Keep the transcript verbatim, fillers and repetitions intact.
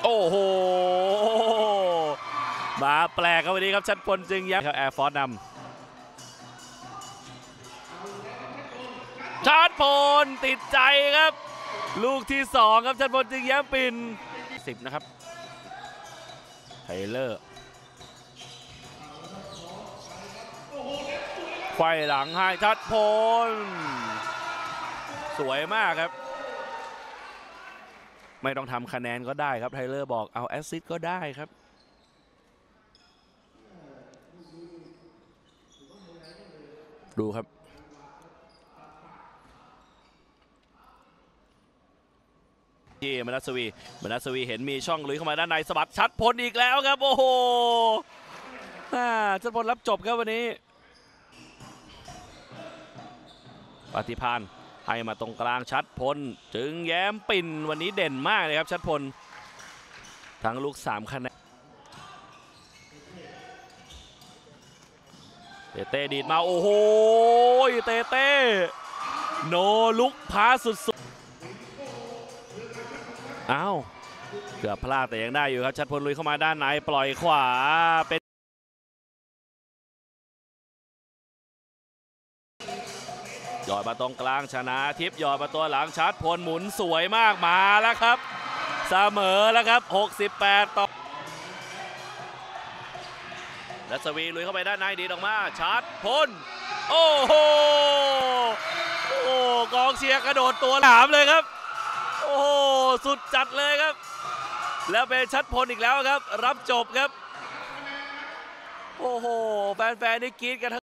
โอ้โหมาแปลกครับวันนี้ครับชัดพลจึงย้ำครับแอร์ฟอร์สนำชัดพลติดใจครับลูกที่สองครับชัดพลจึงย้ำปินสิบนะครับไทเลอร์ไขว้หลังให้ชัดพลสวยมากครับไม่ต้องทำคะแนนก็ได้ครับไทเลอร์บอกเอาแอสซิสต์ก็ได้ครับดูครับที่มนัสวีมนัสวีเห็นมีช่องลุยเข้ามาด้านในสะบัดชัดพลอีกแล้วครับโอ้โหชัดพลรับจบครับวันนี้ปฏิพานให้มาตรงกลางชัดพลจึงแย้มปิ่นวันนี้เด่นมากเลยครับชัดพลทั้งลูกสามคะแนนเตเต้ดีดมาโอ้โหเตเต้โนลุกพาสุดๆอ้าวเกือบพลาดแต่ยังได้อยู่ครับชัดพลลุยเข้ามาด้านในปล่อยขวาเป็นหยอดมาตรงกลางชนะทิพย์หยอดมาตัวหลังชัดพลหมุนสวยมากมาแล้วครับเสมอแล้วครับหกสิบแปดต่อรัศวีลุยเข้าไปด้านในดีออกมาชัดพลโอ้โหโอ้กองเชียร์กระโดดตัวหลามเลยครับโอ้โหสุดจัดเลยครับแล้วเป็นชัดพลอีกแล้วครับรับจบครับโอ้โหแฟนๆนี่กรี๊ดกัน